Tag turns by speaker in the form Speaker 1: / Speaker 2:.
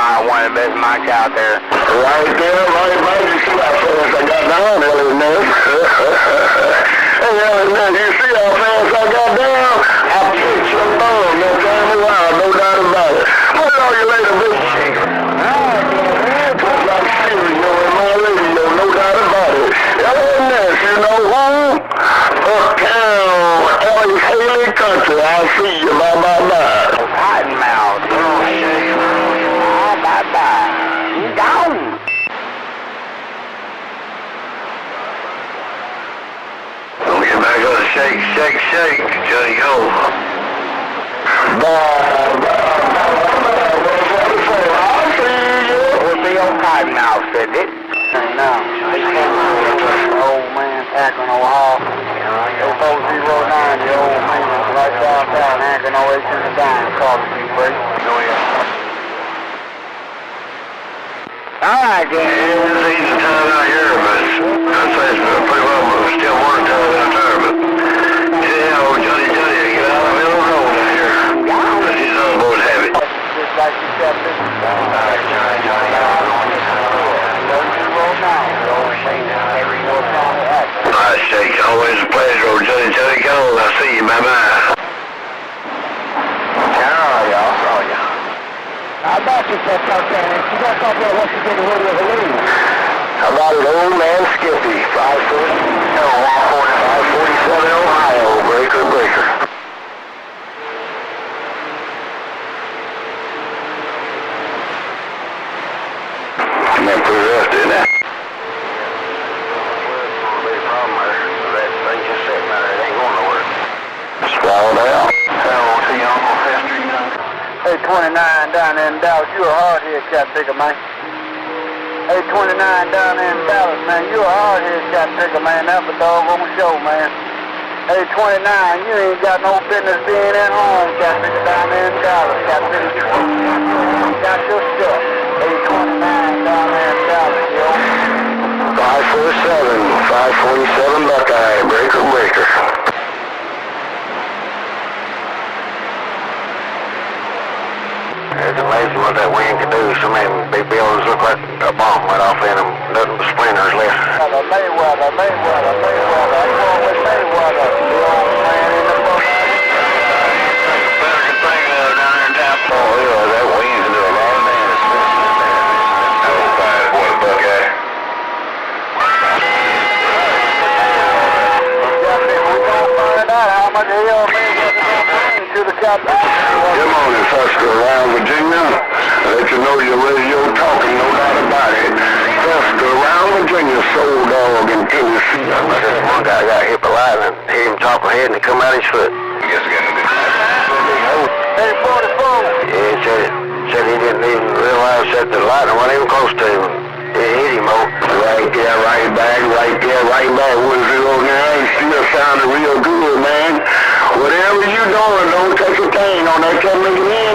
Speaker 1: one of the best mics out there.
Speaker 2: Right there, right, you see how fast I got down, Ellie Ness. Hey, Ellie Ness, you see how fast I got down? I picked your thumb that time around, no doubt about it. What are you later, big chick? Just like stereo in my radio, no doubt about it. Ellie Ness, you know who? Uptown, Ellie Haley Country, I'll see you, bye.
Speaker 1: Cottonmouth. Bye. You gone.
Speaker 2: Don't get back on the shake, Johnny, go. I'll see you.
Speaker 1: We'll be on Cottonmouth, said it.
Speaker 3: No. Old man, Akron, Ohio. 0409, the old man, right downtown, Akron, 0829, calling you, buddy.
Speaker 1: All right, then.
Speaker 2: It's an easy time out here, but I'd say it's pretty well still more time out there, but yeah, old Johnny, get out of the middle of the road out here. That's his other boy's habit.
Speaker 3: Just like you said, this is
Speaker 2: Alright, Shake, always a pleasure, old Johnny, go. I'll see you, bye.
Speaker 3: How about you, Pep Cocaine? You got to talk about what you did in Radio Helene.
Speaker 2: How about it, old man Skippy, 547 Ohio, breaker. Come in pretty rough, didn't it? Swallowed out.
Speaker 3: Hey, 29 down there in Dallas, you a hard-head cat picker, man. Hey, 29 down there in Dallas, man, you a hard-head cat picker, man. That's a doggone show, man. Hey, 29, you ain't got no business being at home, cat picker down there in Dallas, cat picker. You got your stuff. Hey, 29 down there in Dallas, yo.
Speaker 2: 547 Buckeye, breaker. It's amazing what that wind can do. So many big buildings look like a bomb went off in them. Nothing but splinters left.
Speaker 3: Mayweather. I'm going with Mayweather. The old man in the book.
Speaker 2: Better can think of down there in Tampa. Oh, yeah, that wind can do a lot of damage. What a Buckeye.
Speaker 3: We're going to find out how much hell Mayweather's going to bring to the captain.
Speaker 2: Good morning, Fusker, around Virginia. Let you know your radio talking, no doubt about it. Fusker, around Virginia, Soul Dog in Tennessee. This one guy got hit by lightning, hit him top of the head, and it come out his foot. I guess again,
Speaker 3: Hey, 44.
Speaker 2: yeah, he said he didn't even realize that the lightning wasn't even close to him. It hit him, right there, right back. What is it on there? It still sounded real good, man. Whatever you doing, don't take a thing on that. Can't make it in.